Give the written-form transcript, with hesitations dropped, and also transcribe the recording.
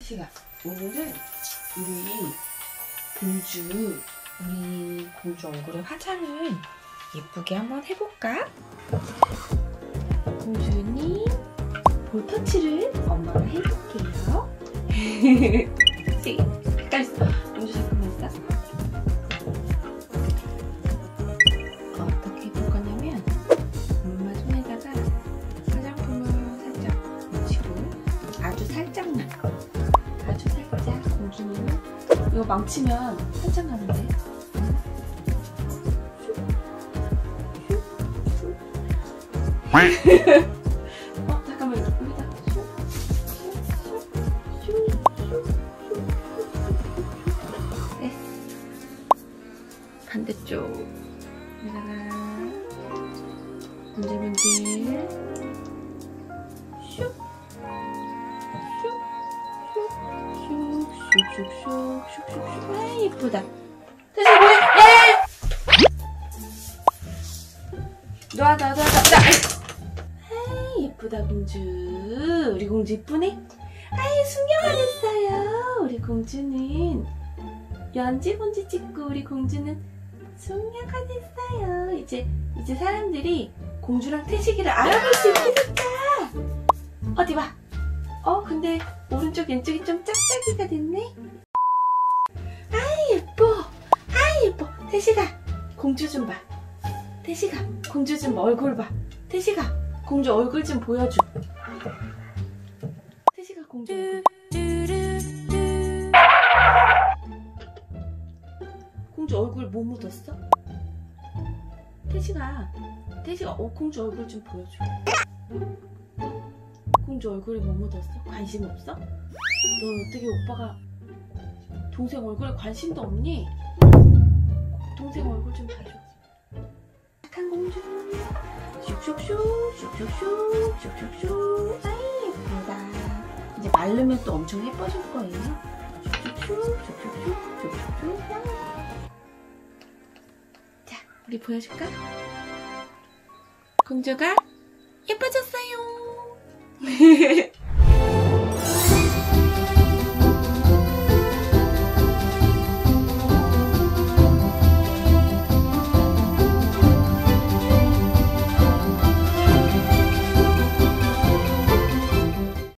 태식아, 오늘은 우리 공주 얼굴에 화장을 예쁘게 한번 해볼까? 공주님, 볼터치를 엄마가 해볼게요. 가까이 있어. 공주 잠깐만 있어. 어떻게 해볼 거냐면, 엄마 손에다가 화장품을 살짝 묻히고, 아주 살짝만. 아주 살짝. 공주님은 이거 망치면 살짝 나는데. 잠깐만, 여기다. 네. 반대쪽. 여기다가 문질문질. 슉슉슉슉슉슉슉슉슉. 아, 예쁘다. 다시 뭐해? 놔. 아이, 예쁘다, 공주. 우리 공주 이쁘네? 아이, 숙녀가 됐어요. 우리 공주는 연지본지 찍고 우리 공주는 숙녀가 됐어요. 이제 사람들이 공주랑 태식이를 알아볼 수 있게 됐다. 어디 봐. 근데 오른쪽 왼쪽이 좀 짝짝이가 됐네. 아이, 예뻐. 아이, 예뻐. 태식아, 공주 좀 봐. 태식아, 공주 좀 얼굴 봐. 태식아, 공주 얼굴 좀 보여줘. 태식아, 공주 얼굴. 공주 얼굴 뭐 묻었어? 태식아, 공주 얼굴 좀 보여줘. 공주 얼굴에 뭐 묻었어? 관심 없어? 너 어떻게 오빠가 동생 얼굴에 관심도 없니? 동생 얼굴 좀 봐줘. 착한 공주. 슉슉슉. 아이, 예쁘다. 이제 마르면 또 엄청 예뻐질 거예요. 슉슉슉. 자, 우리 보여줄까? 공주가 예뻐졌어요.